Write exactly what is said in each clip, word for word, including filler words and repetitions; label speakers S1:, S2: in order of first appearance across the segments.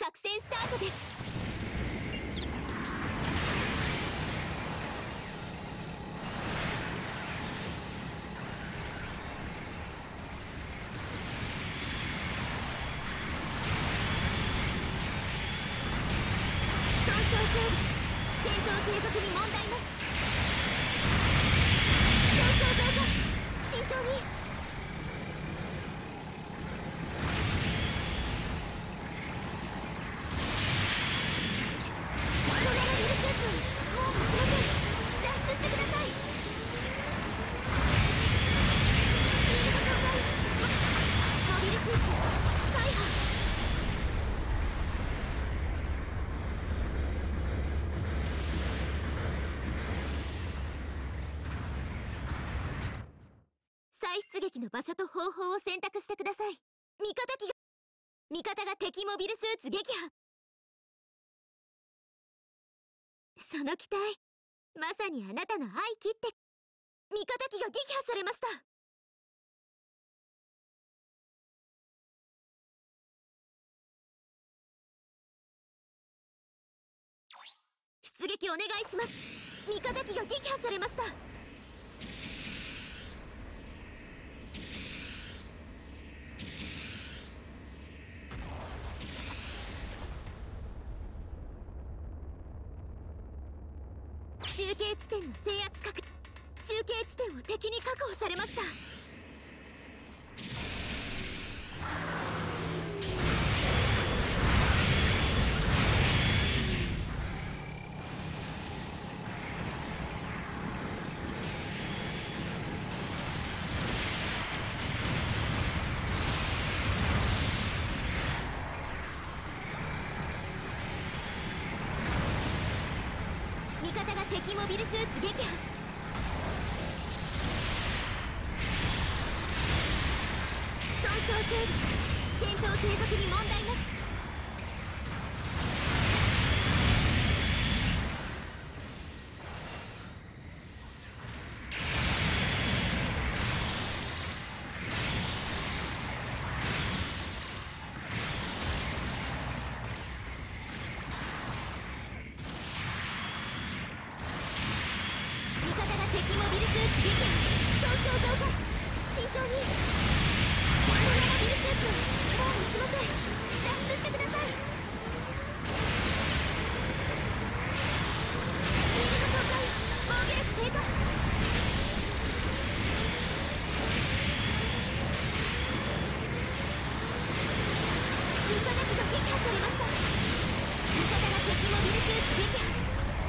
S1: 作戦スタートです。損傷警備、戦闘継続に問題なし。損傷増加、慎重に。ソネラビルスーツ、もう持ちません。脱出してください。シールド損壊。モビルスーツ大破。再出撃の場所と方法を選択してください。味方機が味方が敵モビルスーツ撃破。その機体、まさにあなたの愛機って。味方機が撃破されました。出撃お願いします。味方機が撃破されました。中継地点の制圧確中継地点を敵に確保されました。味方が敵モビルスーツ撃破。損傷警備、戦闘継続に問題なし。敵モビルスーツ撃破。損傷増加、慎重に。ソネラビルスーツ、もう持ちません。脱出してください。シールド損壊、防御力低下。味方機が撃破されました。味方が敵モビルスーツ撃破。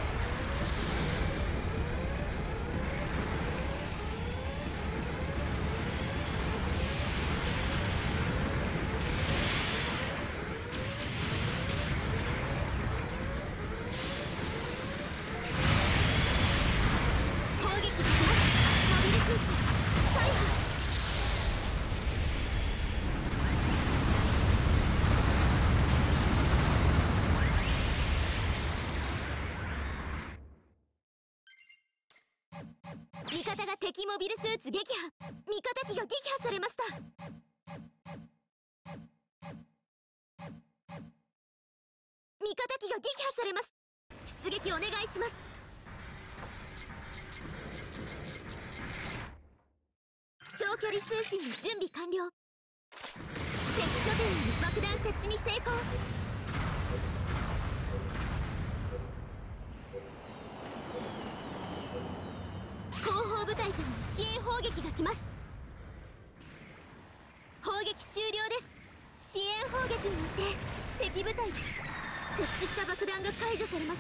S1: 味方が敵モビルスーツ撃破。味方機が撃破されました。味方機が撃破されました。出撃お願いします。長距離通信の準備完了。敵拠点への爆弾設置に成功。後方部隊からの支援砲撃が来ます。砲撃終了です。支援砲撃によって敵部隊設置した爆弾が解除されました。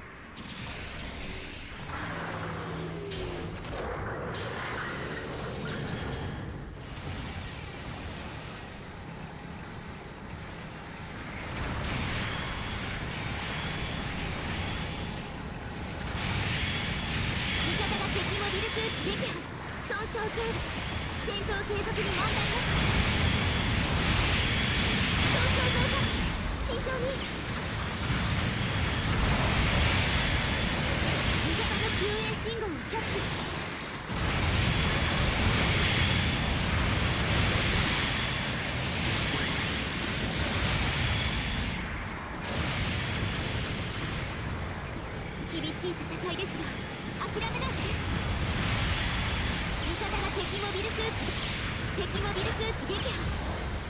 S1: 撃破、損傷警備、戦闘継続に問題なし。損傷増加、慎重に。味方の救援信号をキャッチ。味しい戦いですが諦めないで。味方が敵モビルスーツ敵モビルスーツ撃破。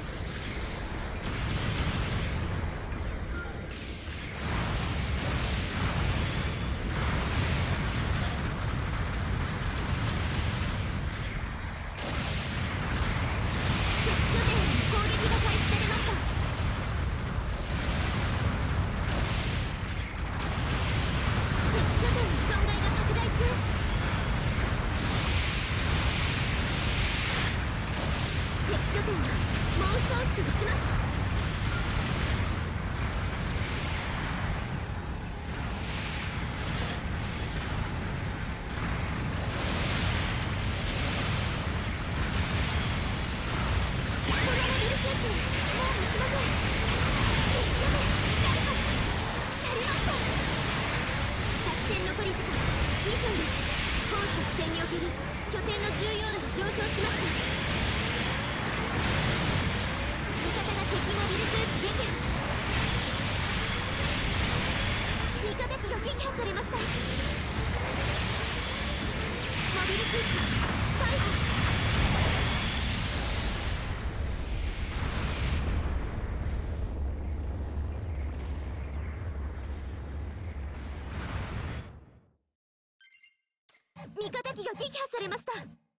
S1: 味方機が撃破されました。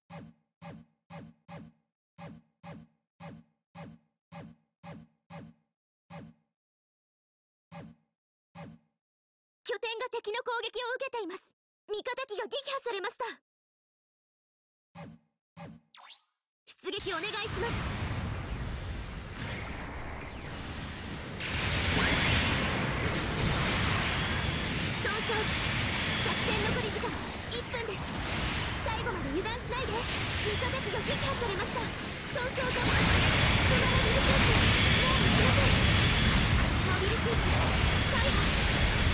S1: 拠点が敵の攻撃を受けています。味方機が撃破されました。出撃お願いします。損傷。作戦残り時間いっぷんです。最後まで油断しないで。味方機が撃破されました。損傷とそのモビルスーツもう撃ちません。モビルスーツ大破。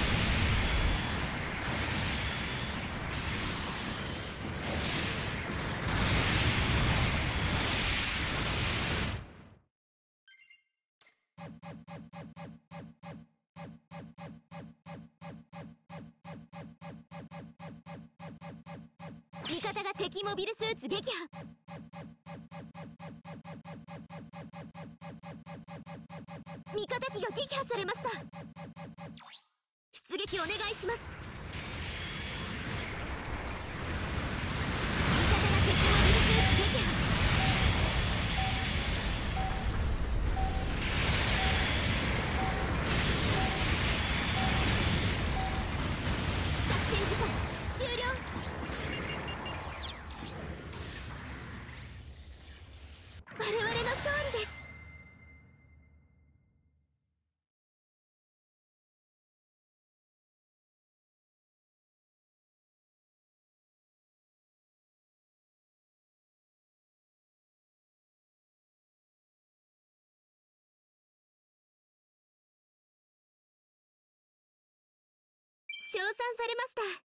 S1: 味方が敵モビルスーツ撃破。味方機が撃破されました。出撃お願いします。味方が敵モビルスーツ撃破。作戦時間終了。我々の勝利です。称賛されました。